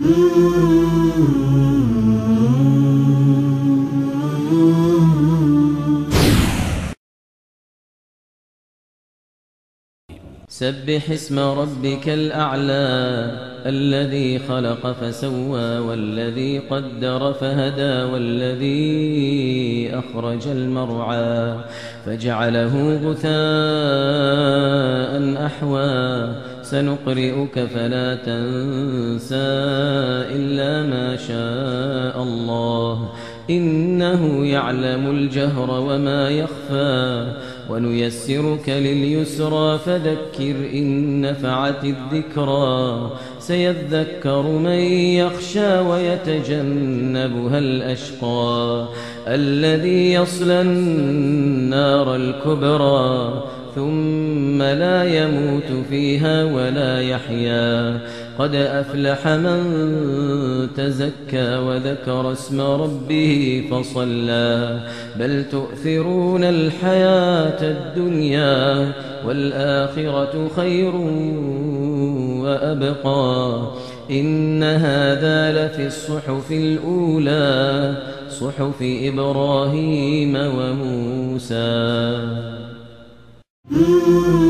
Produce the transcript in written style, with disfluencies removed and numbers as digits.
سبح اسم ربك الأعلى الذي خلق فسوى والذي قدر فهدى والذي أخرج المرعى فجعله غثاء أحوى سنقرئك فلا تنسى إلا ما شاء الله إنه يعلم الجهر وما يخفى ونيسرك لليسرى فذكر إن نفعت الذكرى سيذكر من يخشى ويتجنبها الأشقى الذي يصلى النار الكبرى ثم لا يموت فيها ولا يحيا قد أفلح من تزكى وذكر اسم ربه فصلى بل تؤثرون الحياة الدنيا والآخرة خير وأبقى إن هذا لفي الصحف الأولى صحف إبراهيم وموسى